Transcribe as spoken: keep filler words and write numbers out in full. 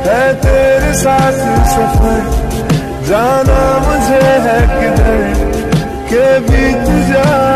है तेरे साथ सफर, जाना मुझे है किधर के बीत जा